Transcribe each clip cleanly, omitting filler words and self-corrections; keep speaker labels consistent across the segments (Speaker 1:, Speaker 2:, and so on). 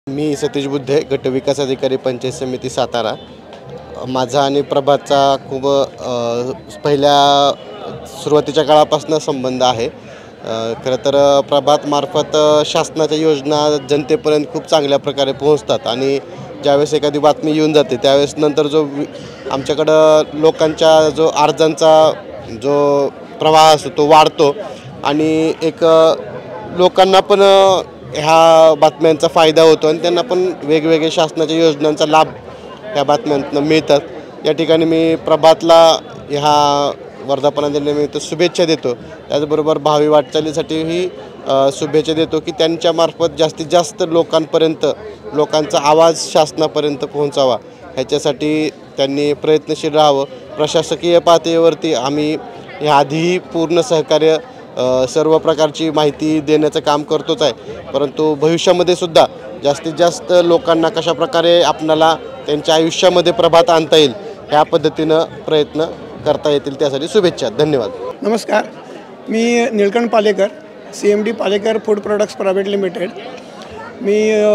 Speaker 1: मी सतीश बुद्धे, गट विकास अधिकारी पंचायत समिती सातारा। माझा आणि प्रभातचा खूप पहिल्या सुरुवातीच्या काळापासून संबंध आहे। खरं तर प्रभातमार्फत शासनाच्या योजना जनतेपर्यंत खूप चांगल्या प्रकारे पोहोचतात आणि ज्यावेळेस एखादी बातमी येऊन जाते त्यावेळेस नंतर जो आमच्याकडं लोकांच्या जो अर्जांचा जो प्रवाह असतो तो वाढतो आणि एक लोकांना पण ह्या बातम्यांचा फायदा होतो आणि त्यांना पण वेगवेगळ्या शासनाच्या योजनांचा लाभ ह्या बातम्यांतून मिळतात। या ठिकाणी मी प्रभातला ह्या वर्धापनादिनानिमित्त शुभेच्छा देतो। त्याचबरोबर भावी वाटचालीसाठीही शुभेच्छा देतो की त्यांच्यामार्फत जास्तीत जास्त लोकांपर्यंत लोकांचा आवाज शासनापर्यंत पोहोचावा, ह्याच्यासाठी त्यांनी प्रयत्नशील राहावं। प्रशासकीय पातळीवरती आम्ही याआधीही पूर्ण सहकार्य सर्व प्रकारची माहिती देण्याचं काम करतोच आहे, परंतु भविष्यामध्ये सुद्धा जास्तीत जास्त लोकांना कशा प्रकारे आपणाला त्यांच्या आयुष्यामध्ये प्रभात आणता येईल ह्या पद्धतीनं प्रयत्न करता येतील त्यासाठी शुभेच्छा। धन्यवाद।
Speaker 2: नमस्कार, मी Nilkanth Palekar, CMD Palekar food products private limited. मी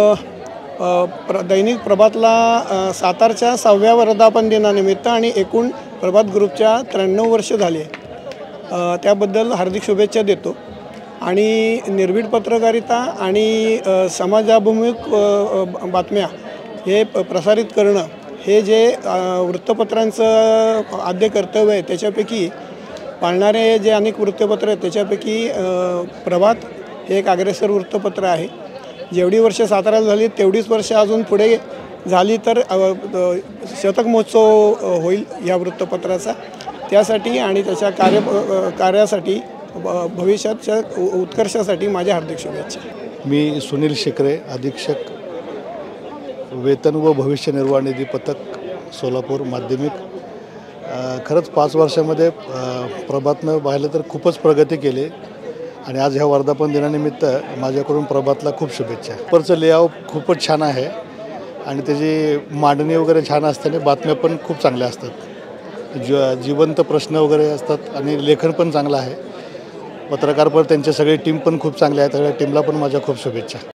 Speaker 2: दैनिक प्रभातला सातारच्या 6व्या वर्धापन दिनानिमित्त आणि एकूण प्रभात ग्रुपच्या 93 वर्ष झाले, त्याबद्दल हार्दिक शुभेच्छा देतो। आणि निर्भीड पत्रकारिता आणि समाजाभिमुख बातम्या हे प्रसारित करणं हे जे वृत्तपत्रांचं आद्य कर्तव्य आहे, त्याच्यापैकी पाळणारे जे अनेक वृत्तपत्र आहेत त्याच्यापैकी प्रभात हे एक अग्रेसर वृत्तपत्र आहे। जेवढी वर्ष साताऱ्याला झाली तेवढीच वर्ष अजून पुढे झाली तर शतक महोत्सव होईल या वृत्तपत्राचा। त्यासाठी आणि त्याच्या कार्यासाठी भविष्याच्या उत्कर्षासाठी माझ्या हार्दिक शुभेच्छा।
Speaker 3: मी सुनील शिकरे, अधीक्षक वेतन व भविष्य निर्वाह निधी पथक, सोलापूर माध्यमिक। खरंच 5 वर्षामध्ये प्रभातनं पाहिलं तर खूपच प्रगती केली आणि आज ह्या वर्धापन दिनानिमित्त माझ्याकडून प्रभातला खूप शुभेच्छा। पेपरचं लेआउट खूपच छान आहे आणि त्याची मांडणी वगैरे छान असताना बातम्या पण खूप चांगल्या असतात, जिवंत प्रश्न वगैरे असतात आणि लेखन पण चांगलं आहे। पत्रकार पण त्यांची सगळी टीम पण खूप चांगली आहे, सगळ्या टीमला पण माझ्या खूप शुभेच्छा।